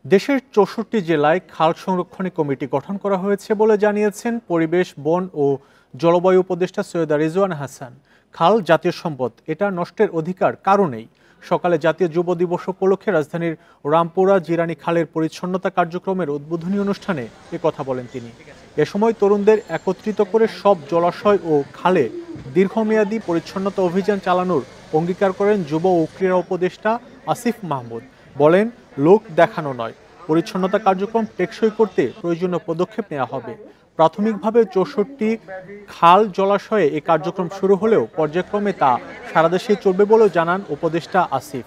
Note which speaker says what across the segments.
Speaker 1: দেশের ৬৪ জেলায় খাল সংরক্ষণী কমিটি গঠন করা হয়েছে বলে জানিয়েছেন পরিবেশ, বন ও জলবায়ু উপদেষ্টা সৈয়দা রিজওয়ানা হাসান। খাল জাতীয় সম্পদ, এটা নষ্টের অধিকার কারো নেই। সকালে জাতীয় যুব দিবস উপলক্ষে রাজধানীর রামপুরা জিরানী খালের পরিচ্ছন্নতা কার্যক্রমের উদ্বোধনী অনুষ্ঠানে কথা বলেন তিনি। এ সময় তরুণদের একত্রিত করে সব জলাশয় ও খালে দীর্ঘমেয়াদী পরিচ্ছন্নতা অভিযান চালানোর অঙ্গীকার করেন যুব ও ক্রীড়া উপদেষ্টা আসিফ মাহমুদ। বলেন, লোক দেখানো নয়, পরিচ্ছন্নতা কার্যক্রম টেকসই করতে প্রয়োজনীয় পদক্ষেপ নেওয়া হবে। প্রাথমিকভাবে ৬৪ খাল জলাশয়ে এই কার্যক্রম শুরু হলেও পর্যায়ক্রমে তা সারা দেশে চলবে বলেও জানান উপদেষ্টা আসিফ।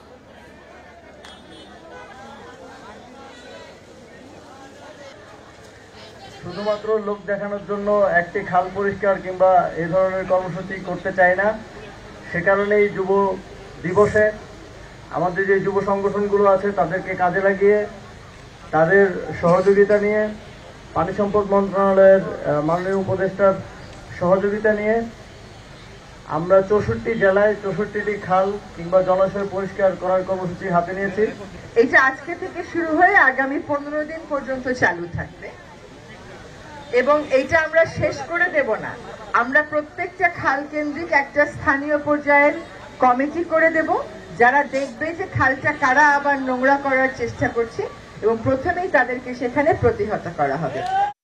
Speaker 2: শুধুমাত্র লোক দেখানোর জন্য একটি খাল পরিষ্কার কিংবা এই ধরনের কর্মসূচি করতে চাই না। সে কারণেই যুব দিবসে আমাদের যে যুব সংগঠনগুলো আছে তাদেরকে কাজে লাগিয়ে তাদের সহযোগিতা নিয়ে, পানি সম্পদ মন্ত্রণালয়ের মাননীয় উপদেষ্টার সহযোগিতা নিয়ে আমরা ৬৪ জেলায় ৬৪টি খাল কিংবা জলাশয় পরিষ্কার করার কর্মসূচি হাতে নিয়েছি।
Speaker 3: এটা আজকে থেকে শুরু হয়ে আগামী 15 দিন পর্যন্ত চালু থাকবে এবং এইটা আমরা শেষ করে দেব না। আমরা প্রত্যেকটা খাল কেন্দ্রিক একটা স্থানীয় পর্যায়ের কমিটি করে দেব, যারা দেখবে যে খালটা কারা আবার নোংরা করার চেষ্টা করছে এবং প্রথমেই তাদেরকে সেখানে প্রতিহত করা হবে।